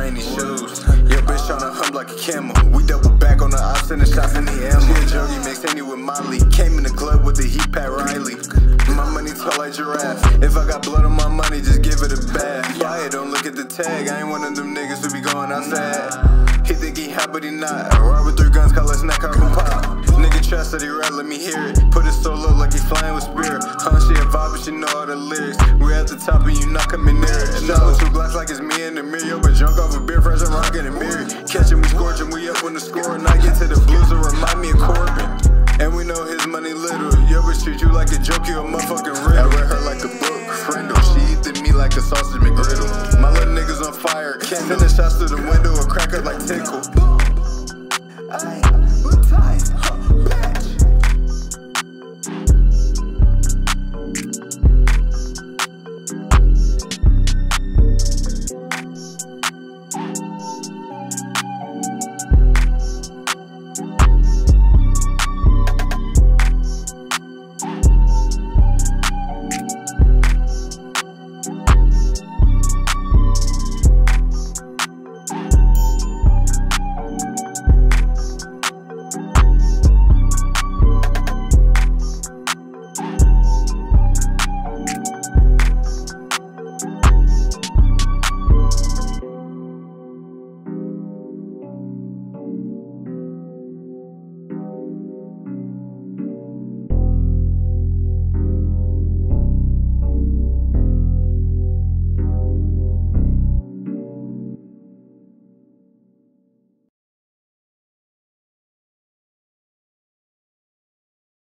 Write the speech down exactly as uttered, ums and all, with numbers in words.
shiny shoes. Your bitch tryna hump like a camel. We double back on the ops and the shots in the ammo. She a jogi mixed Henny with Molly. Came in the club with the heat Pat Riley. My money tall like giraffe. If I got blood on my money, just give it a bath. Fire, don't look at the tag. I ain't one of them niggas who be going outside. He think he hot, but he not. Ride with three guns, call us snack, carbon pop. Nigga trust that he rap, let me hear it. Put it so low like he flying with spirit. Huh, she a vibe, but she know all the lyrics. We at the top and you not coming near it. And now with two glass like it's me in the mirror. But drunk off a beer, fresh and rockin' and mirror. Catching me scorching, we up on the score. And I get to the blues to remind me of Corbin. And we know his money little. Yo, bitch treat you like a joke, you a motherfucking riddle. I read her like a book, friendo. She eatin' me like a sausage McGriddle. My little niggas on fire, can't send the shots through the window or crack up like tickle.